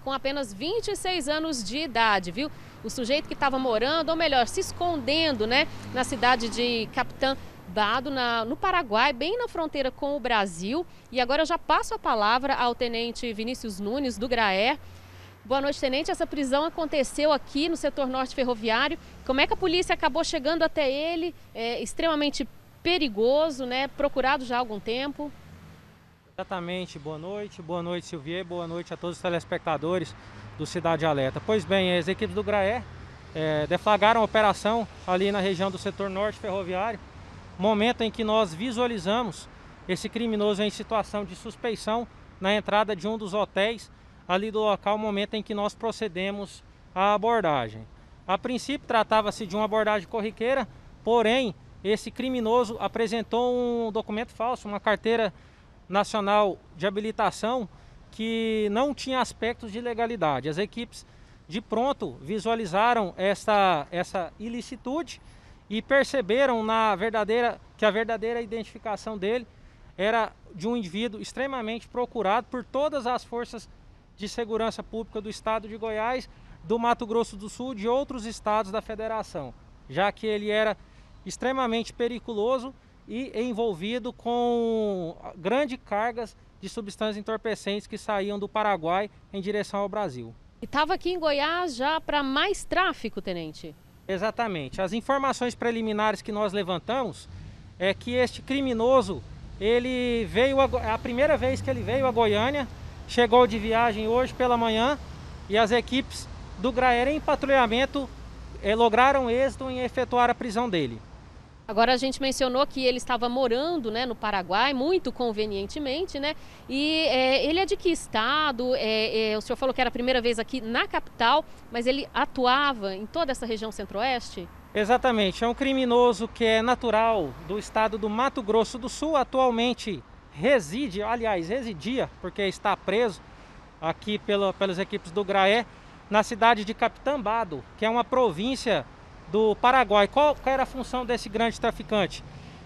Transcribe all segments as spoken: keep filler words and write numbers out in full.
com apenas vinte e seis anos de idade, viu? O sujeito que estava morando, ou melhor, se escondendo, né, na cidade de Capitã Bado, na, no Paraguai, bem na fronteira com o Brasil. E agora eu já passo a palavra ao tenente Vinícius Nunes, do GRAER. Boa noite, tenente. Essa prisão aconteceu aqui no setor norte ferroviário. Como é que a polícia acabou chegando até ele? É extremamente perigoso, né? Procurado já há algum tempo. Exatamente. Boa noite. Boa noite, Silvier. Boa noite a todos os telespectadores do Cidade Alerta. Pois bem, as equipes do GRAER é, deflagraram a operação ali na região do setor norte ferroviário. Momento em que nós visualizamos esse criminoso em situação de suspeição na entrada de um dos hotéis ali do local, momento em que nós procedemos à abordagem. A princípio tratava-se de uma abordagem corriqueira, porém esse criminoso apresentou um documento falso, uma carteira nacional de habilitação que não tinha aspectos de legalidade. As equipes de pronto visualizaram essa, essa ilicitude e perceberam na verdadeira, que a verdadeira identificação dele era de um indivíduo extremamente procurado por todas as forças de segurança pública do estado de Goiás, do Mato Grosso do Sul e de outros estados da federação, já que ele era extremamente periculoso e envolvido com grandes cargas de substâncias entorpecentes que saíam do Paraguai em direção ao Brasil. E estava aqui em Goiás já para mais tráfico, tenente? Exatamente. As informações preliminares que nós levantamos é que este criminoso, ele veio, a, a primeira vez que ele veio a Goiânia, chegou de viagem hoje pela manhã e as equipes do GRAER em patrulhamento eh, lograram êxito em efetuar a prisão dele. Agora a gente mencionou que ele estava morando, né, no Paraguai, muito convenientemente, né? E é, ele é de que estado? É, é, o senhor falou que era a primeira vez aqui na capital, mas ele atuava em toda essa região centro-oeste? Exatamente, é um criminoso que é natural do estado do Mato Grosso do Sul, atualmente reside, aliás, residia, porque está preso aqui pela, pelas equipes do GRAER, na cidade de Capitã Bado, que é uma província do Paraguai. Qual, qual era a função desse grande traficante?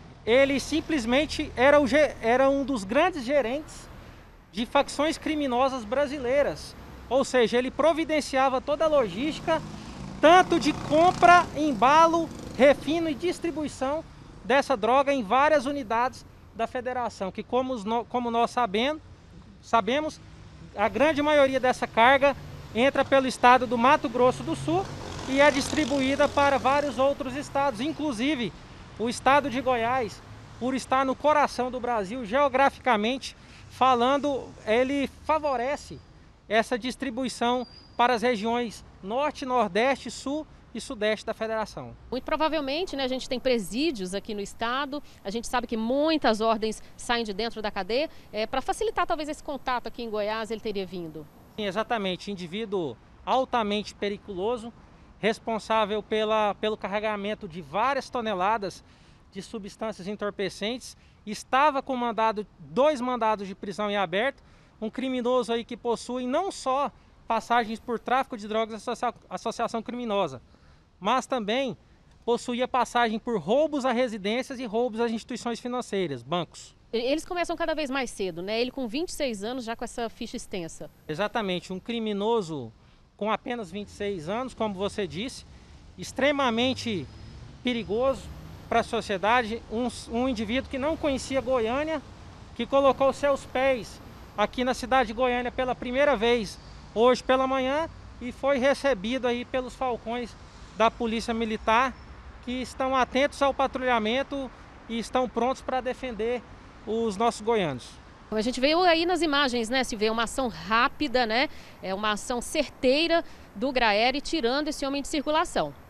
Ele simplesmente era, o, era um dos grandes gerentes de facções criminosas brasileiras. Ou seja, ele providenciava toda a logística, tanto de compra, embalo, refino e distribuição dessa droga em várias unidades da federação, que como, como nós sabemos, sabemos, a grande maioria dessa carga entra pelo estado do Mato Grosso do Sul e é distribuída para vários outros estados, inclusive o estado de Goiás, por estar no coração do Brasil, geograficamente falando, ele favorece essa distribuição para as regiões norte, nordeste, sul e sudeste da federação. Muito provavelmente, né, a gente tem presídios aqui no estado, a gente sabe que muitas ordens saem de dentro da cadeia, é, para facilitar talvez esse contato aqui em Goiás ele teria vindo. Sim, exatamente, indivíduo altamente periculoso, responsável pela, pelo carregamento de várias toneladas de substâncias entorpecentes, estava com mandado, dois mandados de prisão em aberto, um criminoso aí que possui não só passagens por tráfico de drogas e associa, associação criminosa, mas também possuía passagem por roubos a residências e roubos às instituições financeiras, bancos. Eles começam cada vez mais cedo, né? Ele com vinte e seis anos, já com essa ficha extensa. Exatamente, um criminoso com apenas vinte e seis anos, como você disse, extremamente perigoso para a sociedade, um, um indivíduo que não conhecia Goiânia, que colocou seus pés aqui na cidade de Goiânia pela primeira vez hoje pela manhã e foi recebido aí pelos falcões da Polícia Militar, que estão atentos ao patrulhamento e estão prontos para defender os nossos goianos. A gente veio aí nas imagens, né, se vê uma ação rápida, né, é uma ação certeira do GRAER tirando esse homem de circulação.